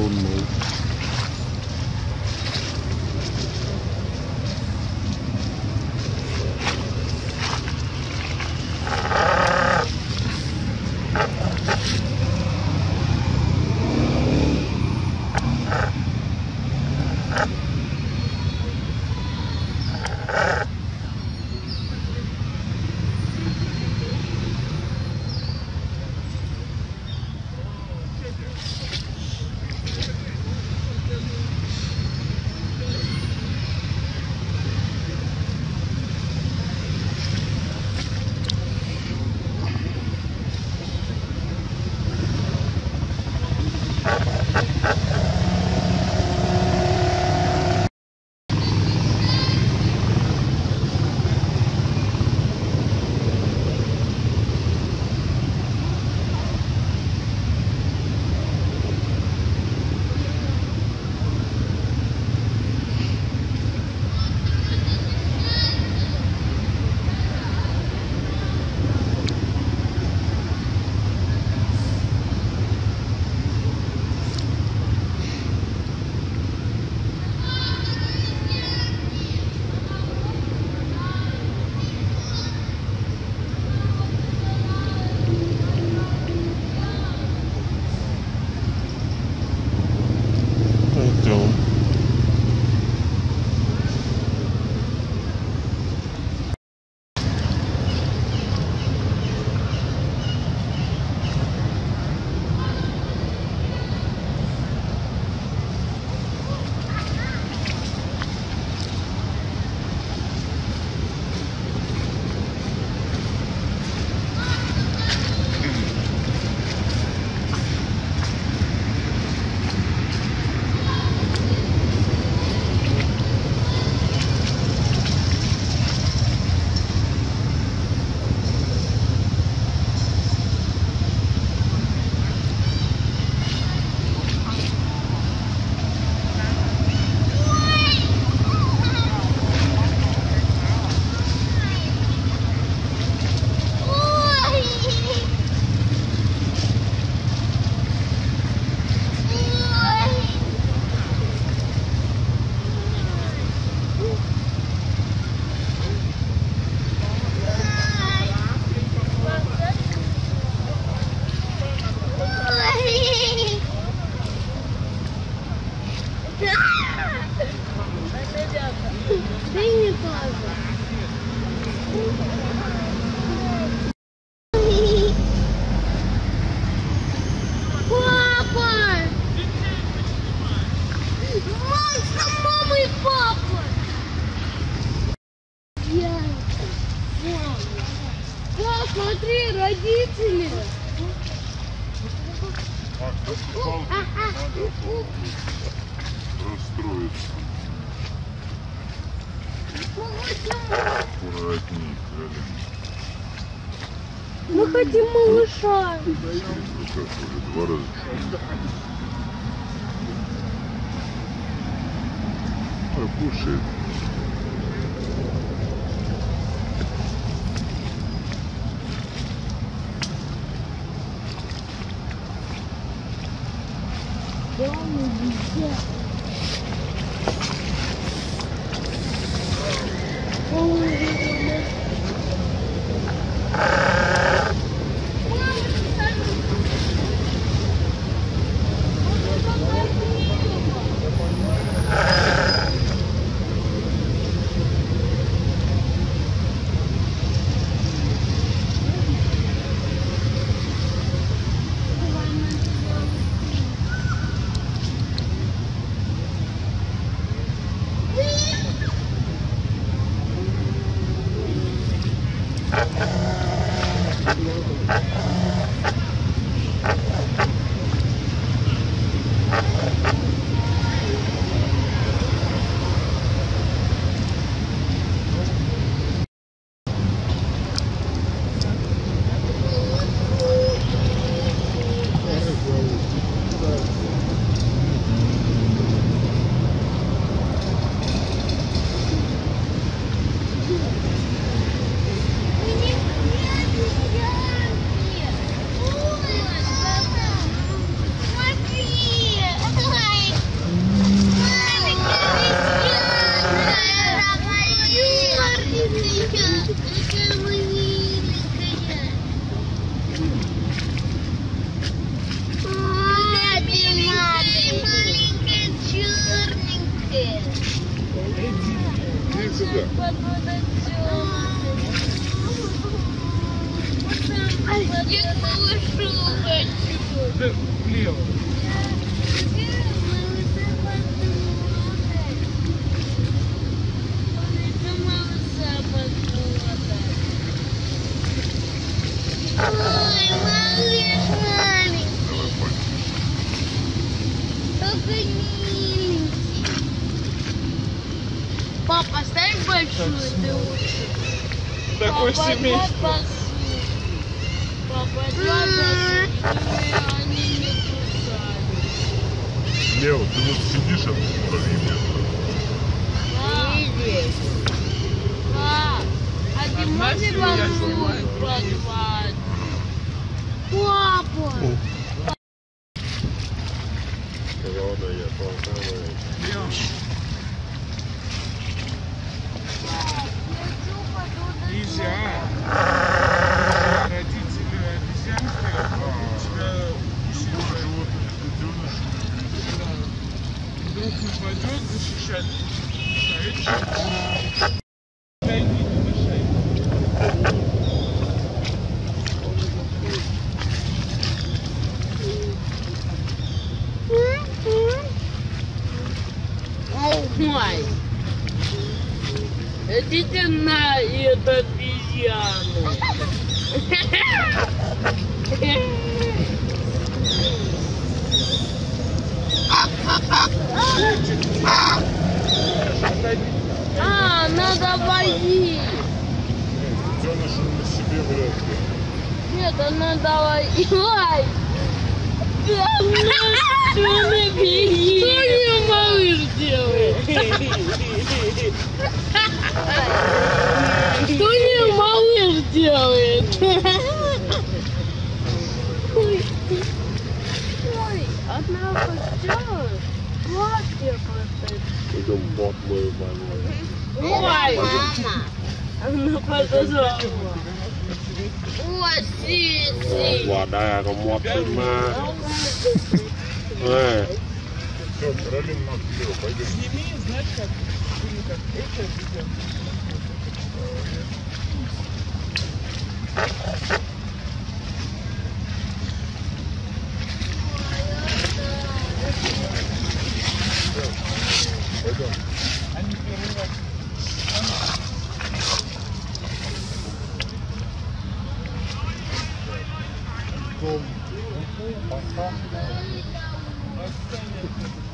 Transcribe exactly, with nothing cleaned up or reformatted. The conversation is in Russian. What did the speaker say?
no. Смотри, родители! А, кто надо расстроиться. Аккуратней, Мы хотим малыша. как уже два раза. Ой, кушает. Дома везде. Маленькая, черненькая. Иди сюда. Я малышу хочу. Да, влево. Ой, малыш маленький. Давай пальцы. Только миленький. Папа, ставь большую, ты лучше. Такой Папа, семейство. Папа, папа, они не кусают. Лео, ты вот сидишь, а тут лови место. Видишь? Пап, а ты Одна можешь семья маму снимает. позвать? Папа! Ладно, я толкаю. Лео. Нельзя. Родители обезьянки, у тебя ищут Животных детеныш. вдруг нападет защищать. Дай не мешай. Ой! Идите на эту обезьяну! А, надо возить! Детеныш он на себе вряд ли. Нет, надо возить! Ой! Что мне малыш делает? Что мне малыш делает? Ой, ой, одна постела, платье просто. Идем бот мою маму. Ой, мама. Она подождала. Ой, сиси. Вода, комод сама. Все, Каролин, Макс, Лео, пойдем. Сними, знаешь, как, или как эти обезьянки. Пойдем. Они первый раз. Том. Отстань от этого.